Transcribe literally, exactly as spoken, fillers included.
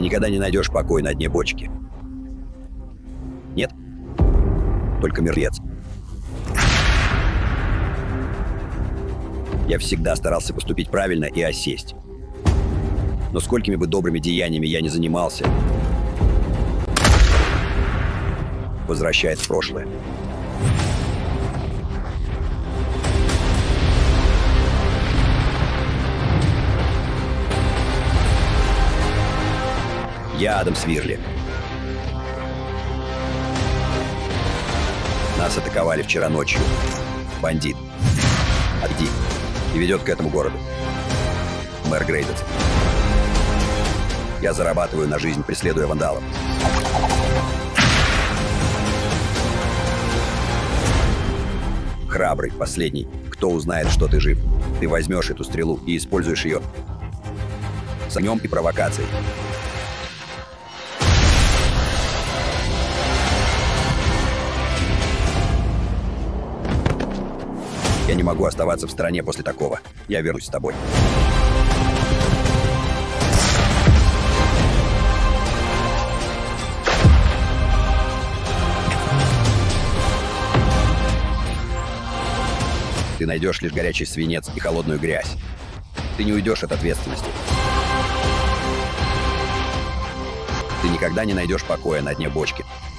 никогда не найдешь покой на дне бочки. Нет? Только мертвец. Я всегда старался поступить правильно и осесть. Но сколькими бы добрыми деяниями я не занимался, возвращает в прошлое. Я Адам Свирли. Нас атаковали вчера ночью. Бандит. Отди. И ведет к этому городу. Мэр Грейдец. Я зарабатываю на жизнь, преследуя вандалов. Храбрый, последний. Кто узнает, что ты жив? Ты возьмешь эту стрелу и используешь ее с огнем и провокацией. Я не могу оставаться в стороне после такого. Я вернусь с тобой. Ты найдешь лишь горячий свинец и холодную грязь. Ты не уйдешь от ответственности. Ты никогда не найдешь покоя на дне бочки.